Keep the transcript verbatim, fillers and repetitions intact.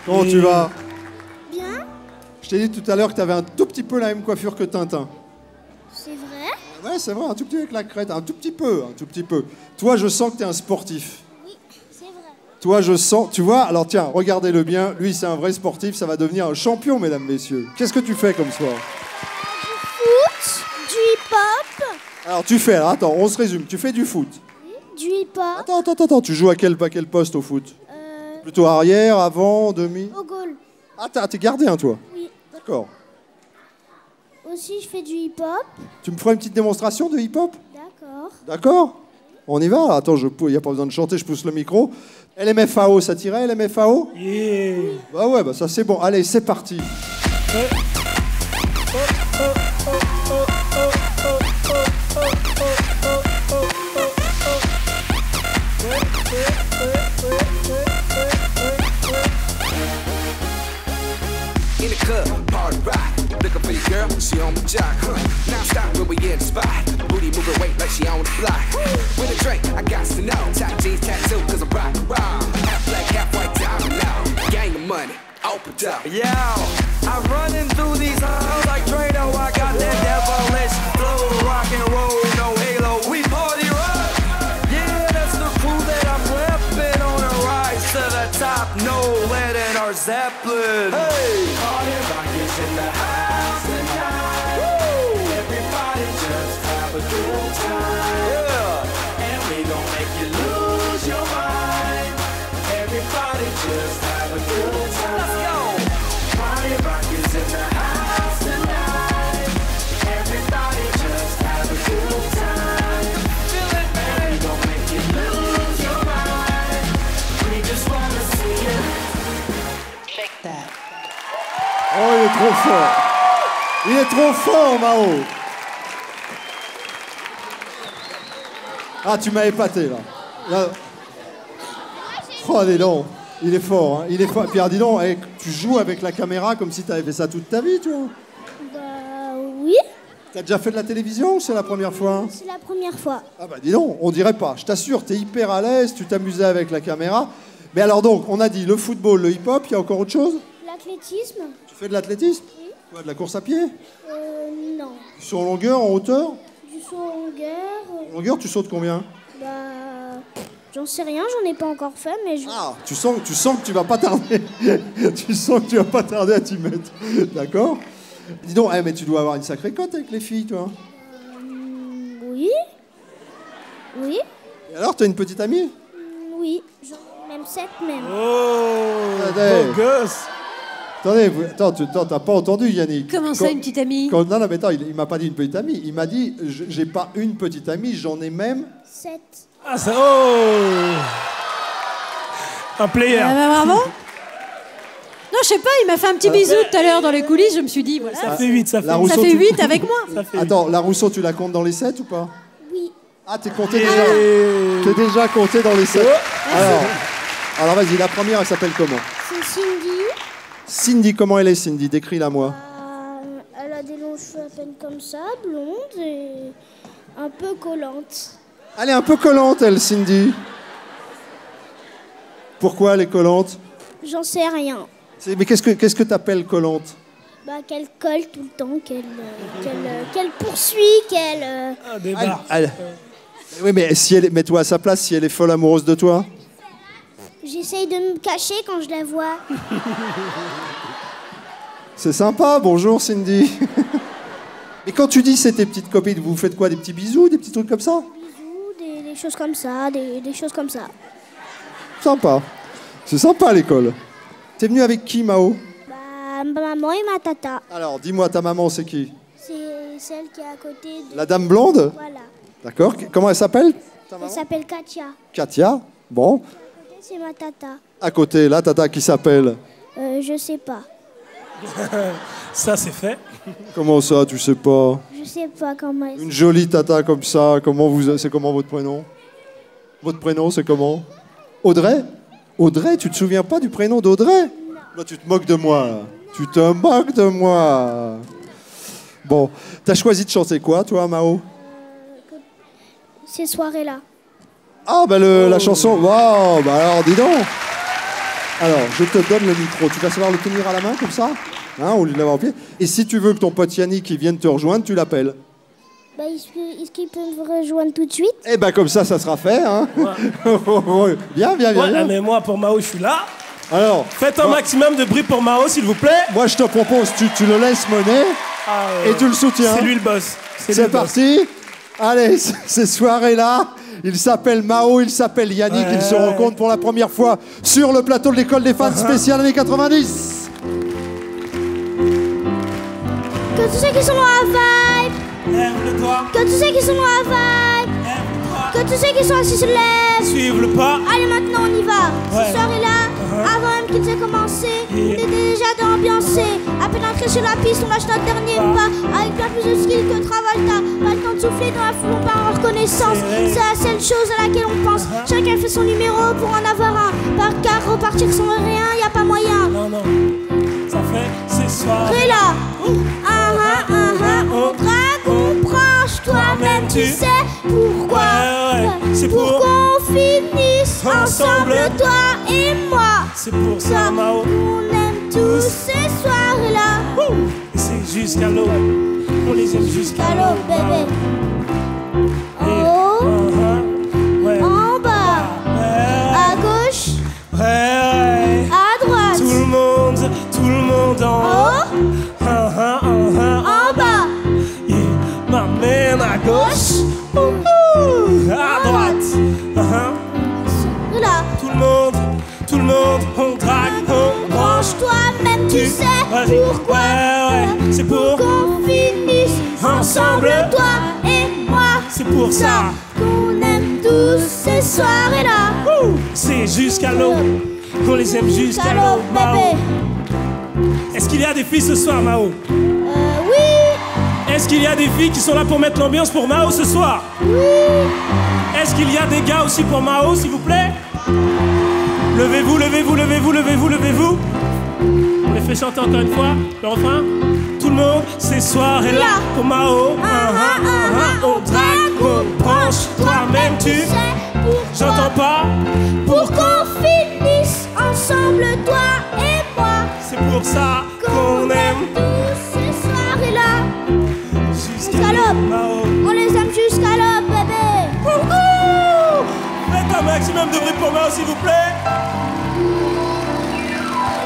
Comment tu vas? Bien. Je t'ai dit tout à l'heure que tu avais un tout petit peu la même coiffure que Tintin. C'est vrai? Ouais, c'est vrai, un tout petit peu avec la crête, un tout petit peu, un tout petit peu. Toi, je sens que tu es un sportif. Oui, c'est vrai. Toi, je sens, tu vois, alors tiens, regardez-le bien, lui, c'est un vrai sportif, ça va devenir un champion, mesdames, messieurs. Qu'est-ce que tu fais comme sport? Foot, du hip-hop. Alors, tu fais, alors, attends, on se résume, tu fais du foot. Du hip-hop. Attends, attends, attends, tu joues à quel, à quel poste au foot? Euh, Plutôt arrière, avant, demi? au goal. Ah, t'as- t'es gardien, toi? Oui. D'accord. Aussi, je fais du hip-hop. Tu me feras une petite démonstration de hip-hop? D'accord. D'accord? On y va? Attends, il n'y a pas besoin de chanter, je pousse le micro. L M F A O, ça t'irait, L M F A O? Yeah. Bah ouais, bah ça c'est bon. Allez, c'est parti. Ouais. Oh, oh, oh, oh, oh, oh, oh, oh, oh, oh, oh, oh. Ouais, ouais, ouais, ouais, ouais, ouais, ouais. In the club, hard rock. Looking for your girl, she on the jock. Huh. Now stop when we in the spot. Booty moving weight like she on the block. With a drink, I got to know. Top jeans tattoo, cause I'm rock and roll. Half black, half white, diamond now. Gang of money, open up. Yo, I'm running through these halls like Drano. I got that devilish flow, rock and roll, no halo. We party rock. Yeah, that's the crew that I'm repping on a rise to the top. No lead in our Zeppelin. Hey, party rock is in the house tonight. Woo! Everybody just have a good time. Yeah, and we gon' make you lose your mind. Everybody just have a good time. Let's go. Party rock is in the house tonight. Everybody just have a good time. Feel it, man. And we gon' make you lose your mind. We just wanna see you. Shake that. Oh, il est trop fort. Il est trop fort, Mao. Ah, tu m'as épaté, là. là. Oh, dis donc. Il est fort, hein. Il est fort. Pierre, dis donc, hey, tu joues avec la caméra comme si tu avais fait ça toute ta vie, toi. Bah oui, T'as déjà fait de la télévision ou c'est la première fois? c'est la première fois. Ah bah dis donc, on dirait pas. Je t'assure, t'es hyper à l'aise, tu t'amusais avec la caméra. Mais alors donc, on a dit le football, le hip-hop, il y a encore autre chose? L'athlétisme? Tu fais de l'athlétisme? Oui. Quoi, de la course à pied? Euh, non. Du saut en longueur, en hauteur? Du saut en longueur? En longueur, tu sautes combien? Bah, j'en sais rien, j'en ai pas encore fait, mais je... Ah, tu sens, tu sens que tu vas pas tarder. Tu sens que tu vas pas tarder à t'y mettre. D'accord? Dis donc, eh, mais tu dois avoir une sacrée cote avec les filles, toi. Euh, oui. Oui. Et alors, t'as une petite amie? Mm, Oui. J'en ai même sept même. Oh, Attendez. beau gosse. Attendez, vous- attends, tu attends, t'as pas entendu, Yannick? Comment ça, Quand- une petite amie? quand- Non, non, mais attends, il, il m'a pas dit une petite amie. Il m'a dit, je- j'ai pas une petite amie, j'en ai même. Sept. Ah, ça. Oh. Un player. Ah bah bravo. Non, je sais pas, il m'a fait un petit bisou tout à l'heure dans les coulisses, je me suis dit, voilà. Ça fait huit, ça fait La huit. Ça Rousseau, fait tu- huit avec moi. Ça fait huit. Attends, la Rousseau, tu la comptes dans les sept ou pas? Oui. Ah, t'es compté Et- déjà. T'es déjà compté dans les sept. Alors, alors vas-y, la première, elle s'appelle comment? C'est Cindy. Cindy, comment elle est, Cindy? Décris-la moi. Euh, elle a des longs cheveux à peine comme ça, blonde et un peu collante. Elle est un peu collante, elle, Cindy. Pourquoi elle est collante? J'en sais rien. C'est- Mais qu'est-ce que qu'est-ce que t'appelles collante? Bah, qu'elle colle tout le temps, qu'elle euh, qu'elle euh, qu'elle poursuit, qu'elle... euh, Un débat. Elle- elle- Oui, mais si elle est- mets-toi à sa place, si elle est folle amoureuse de toi. J'essaye de me cacher quand je la vois. C'est sympa, bonjour Cindy. Et quand tu dis c'est tes petites copines, vous faites quoi? Des petits bisous, des petits trucs comme ça? Bisous, des, des choses comme ça, des, des choses comme ça. Sympa. C'est sympa à l'école. T'es venu avec qui, Mao? Bah, ma maman et ma tata. Alors, dis-moi, ta maman, c'est qui? C'est celle qui est à côté de... La dame blonde? Voilà. D'accord. Comment elle s'appelle? Ta Elle maman? s'appelle Katia. Katia. Bon. À côté, c'est ma tata. À côté, là, tata qui s'appelle? Euh, je sais pas. Ça, c'est fait. Comment ça, tu sais pas? Je sais pas comment elle... Une jolie tata comme ça, comment vous... C'est comment votre prénom? Votre prénom, c'est comment? Audrey? Audrey, tu te souviens pas du prénom d'Audrey? Là, tu te moques de moi, là. Tu te moques de moi. Bon, t'as choisi de chanter quoi, toi, Mao? Ces soirées-là. Ah, bah le- la chanson... Waouh, bah alors, dis donc. Alors, je te donne le micro. Tu vas savoir le tenir à la main comme ça, hein, au lieu de l'avoir au pied. Et si tu veux que ton pote Yannick il vienne te rejoindre, tu l'appelles. Bah, est-ce que- est-ce qu'il peut me rejoindre tout de suite? Eh ben comme ça, ça sera fait. Hein. Ouais. Bien, bien, bien. Ouais, bien. mais moi, pour Mao, je suis là. Alors, Faites un moi, maximum de bruit pour Mao, s'il vous plaît. moi, je te propose, tu, tu le laisses mener Ah, euh, et tu le soutiens. C'est lui le boss. lui C'est le boss. parti. Allez, c- ces soirées-là, il s'appelle Mao, il s'appelle Yannick, Ouais. ils se rencontrent pour la première fois sur le plateau de l'école des fans spéciales années quatre-vingt-dix. Que tous ceux qui sont dans la vibe, Lève le doigt, que tous ceux qui sont dans la vibe, lève le doigt. que tous ceux qui sont assis se lèvent. Suive le pas. Allez, maintenant on y va. Ouais. Cette soirée-là, avant même qu'il ait commencé, on était déjà d'ambiancer. À peine entré sur la piste, on lâche notre dernier pas. Avec bien plus de skill que Travolta. Pas le temps de souffler dans la foule, on part en reconnaissance. C'est vrai. C'est la seule chose à laquelle on pense. Chacun fait son numéro pour en avoir un. Par car repartir sans rien, y a pas moyen. Non, non. Ça fait ce soir. Et là, ah ah ah ah, on drague, on branche, toi-même tu sais pourquoi. Ouais, ouais, c'est pour pour- qu'on finisse ensemble, Ensemble. toi et moi. C'est pour ça, Mao. On aime tous ces soirées-là. Et c'est jusqu'à l'aube. On les aime jusqu'à Allô, l'aube. bébé. Et- En haut, Uh-huh. Ouais. en bas, Ouais. à gauche, Ouais, ouais. à droite, Tout le monde, tout le monde en en haut. haut, Uh-huh, uh-huh. en bas, Yeah. M'amène à gauche. Ouhou. À droite. Uh-huh. là. Tout le monde, tout le monde, on drague, on branche. Branche toi-même, tu sais Vas-y. pourquoi. Ouais, ouais. C'est pour, Qu'on finisse ensemble, Ensemble. toi et moi. c'est pour ça. Qu'on aime tous ces soirées-là. Ouh. C'est jusqu'à l'aube. On les aime jusqu'à Allô, l'aube, Mao. bébé. Est-ce qu'il y a des filles ce soir, Mao? Euh, oui, Est-ce qu'il y a des filles qui sont là pour mettre l'ambiance pour Mao ce soir? oui. Est-ce qu'il y a des gars aussi pour Mao, s'il vous plaît? Levez-vous, levez-vous, levez-vous, levez-vous, levez-vous. On les fait chanter encore une fois, le refrain. Tout le monde, ces soirées-là Là. pour Mao. Ah, ah, ah, ah, On drague, on branche, toi-même tu. sais pourquoi. J'entends pas. Pour qu'on finisse ensemble, toi et moi. C'est pour ça qu'on aime tous ces soirées-là. jusqu'à Salope. Mao. On les aime jusqu'à l'aube, bébé. Wouhou. Faites un maximum de bruit pour Mao, s'il vous plaît.